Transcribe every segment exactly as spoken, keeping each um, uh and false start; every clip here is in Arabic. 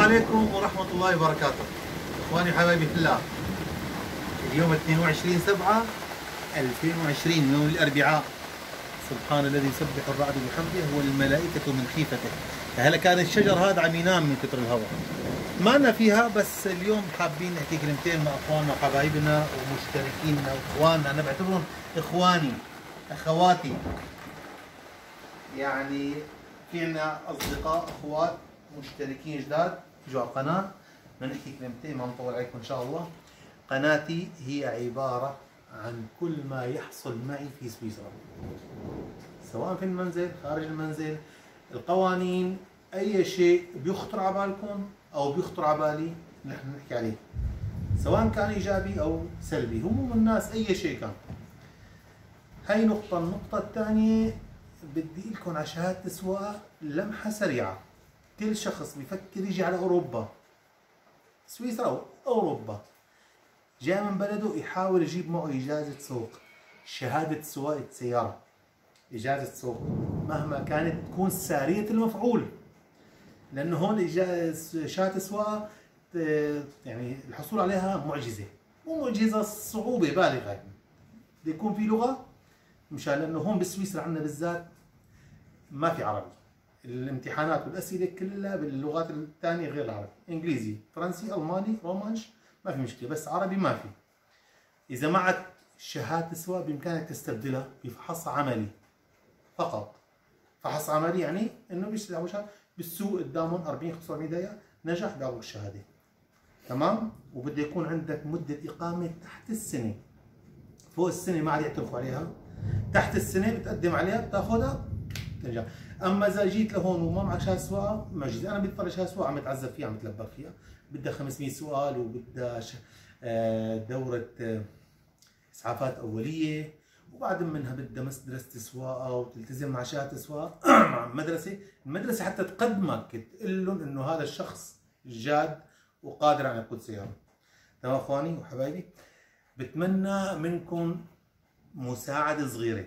عليكم ورحمة الله وبركاته. اخواني وحبايبي في الله، اليوم اثنين وعشرين سبعة ألفين وعشرين يوم الاربعاء. سبحان الذي يسبح الرعد بحمده والملائكة من خيفته. هلا كان الشجر هذا عم ينام من كثر الهواء، ما لنا فيها، بس اليوم حابين نحكي كلمتين مع اخواننا وحبايبنا ومشتركينا واخواننا. انا بعتبرهم اخواني اخواتي، يعني في عنا اصدقاء اخوات مشتركين جداد اجوا على القناه. بدنا نحكي كلمتين ما نطول عليكم ان شاء الله. قناتي هي عباره عن كل ما يحصل معي في سويسرا، سواء في المنزل خارج المنزل، القوانين، اي شيء بيخطر على بالكم او بيخطر على بالي نحن نحكي عليه، سواء كان ايجابي او سلبي، هموم الناس اي شيء كان. هاي نقطه. النقطه الثانيه بدي لكم على شهاده السواقه لمحه سريعه. كل شخص بيفكر يجي على اوروبا، سويسرا او اوروبا، جاي من بلده يحاول يجيب معه اجازه سوق، شهاده سواقه سياره، اجازه سوق مهما كانت تكون ساريه المفعول، لانه هون شهاده السواقه يعني الحصول عليها معجزه، مو معجزه، صعوبه بالغه، بده يكون في لغه، مشان لانه هون بسويسرا عندنا بالذات ما في عربي. الامتحانات والاسئله كلها باللغات الثانيه غير العربي، انجليزي، فرنسي، الماني، رومانش، ما في مشكله، بس عربي ما في. اذا معك شهاده سواقه بامكانك تستبدلها بفحص عملي فقط. فحص عملي يعني انه بيسوي بالسوق قدامهم أربعين خمسة وأربعين دقيقه، نجح بيعطوك الشهاده، تمام. وبده يكون عندك مده اقامه تحت السنه، فوق السنه ما عاد يعترفوا عليها، تحت السنه بتقدم عليها بتاخذها ترجع. اما اذا جيت لهون وما معك شهاده سواقه ما جيت، انا بدي طلع شهاده سواقه عم اتعذب فيها، عم اتلبك فيها، بدها خمسمية سؤال، وبدها دوره اسعافات اوليه، وبعد منها بدها مدرسه سواقه، وتلتزم مع شهاده سواقه مع مدرسه، المدرسه حتى تقدمك تقول لهم انه هذا الشخص جاد وقادر على يقود سياره. تمام اخواني وحبايبي، بتمنى منكم مساعده صغيره،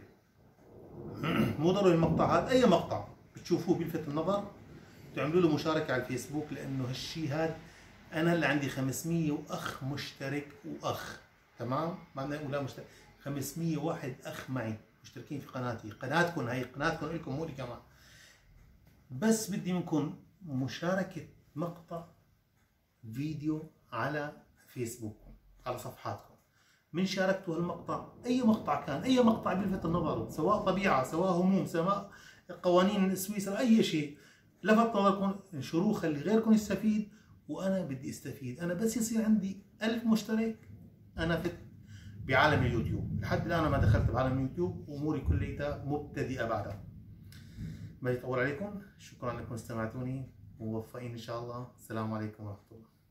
مو ضروري المقطع هذا، اي مقطع بتشوفوه بيلفت النظر تعملوا له مشاركه على الفيسبوك، لانه هالشيء هذا انا اللي عندي خمسمية واخ مشترك واخ، تمام، ما بدنا نقول لا مشترك، خمسمية واحد اخ معي مشتركين في قناتي، قناتكم هي قناتكم لكم مو لي كمان، بس بدي منكم مشاركه مقطع فيديو على فيسبوك على صفحاتكم. من شاركتوا هالمقطع، اي مقطع كان، اي مقطع بيلفت النظر، سواء طبيعه، سواء هموم، سواء قوانين سويسرا، اي شيء لفت نظركم انشروه، خلي غيركم يستفيد وانا بدي استفيد. انا بس يصير عندي ألف مشترك انا فت بعالم اليوتيوب. لحد الان ما دخلت بعالم اليوتيوب، اموري كليتها مبتدئه بعدها. ما يطول عليكم، شكرا لكم استمعتوني، موفقين ان شاء الله. السلام عليكم ورحمه الله.